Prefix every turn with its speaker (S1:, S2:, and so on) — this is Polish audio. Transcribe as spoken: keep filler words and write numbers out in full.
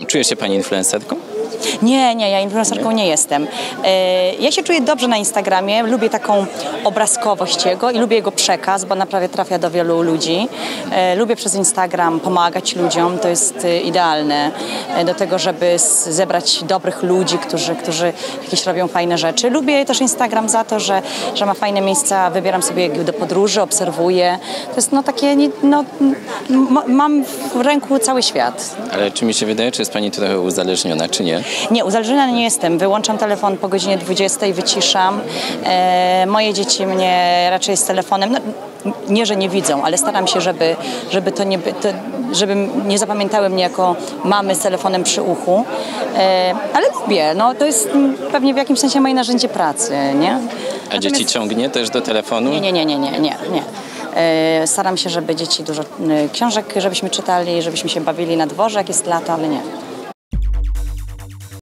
S1: Czuje się pani influencerką?
S2: Nie, nie, ja influencerką nie jestem. E, ja się czuję dobrze na Instagramie, lubię taką obrazkowość jego i lubię jego przekaz, bo naprawdę trafia do wielu ludzi. E, lubię przez Instagram pomagać ludziom, to jest e, idealne e, do tego, żeby s- zebrać dobrych ludzi, którzy, którzy jakieś robią fajne rzeczy. Lubię też Instagram za to, że, że ma fajne miejsca, wybieram sobie do podróży, obserwuję. To jest no takie, nie- no, m- mam w ręku cały świat.
S1: Ale czy mi się wydaje, czy jest pani trochę uzależniona, czy nie?
S2: Nie, uzależniona nie jestem. Wyłączam telefon po godzinie dwudziestej, wyciszam. E, moje dzieci mnie raczej z telefonem, no, nie, że nie widzą, ale staram się, żeby, żeby to nie, by- to, żeby nie zapamiętały mnie jako mamy z telefonem przy uchu. E, ale lubię, no to jest mm, pewnie w jakimś sensie moje narzędzie pracy, nie?
S1: A dzieci ciągnie też do telefonu?
S2: Nie, nie, nie, nie, nie, nie, nie. E, staram się, żeby dzieci dużo e, książek, żebyśmy czytali, żebyśmy się bawili na dworze, jak jest lato, ale nie.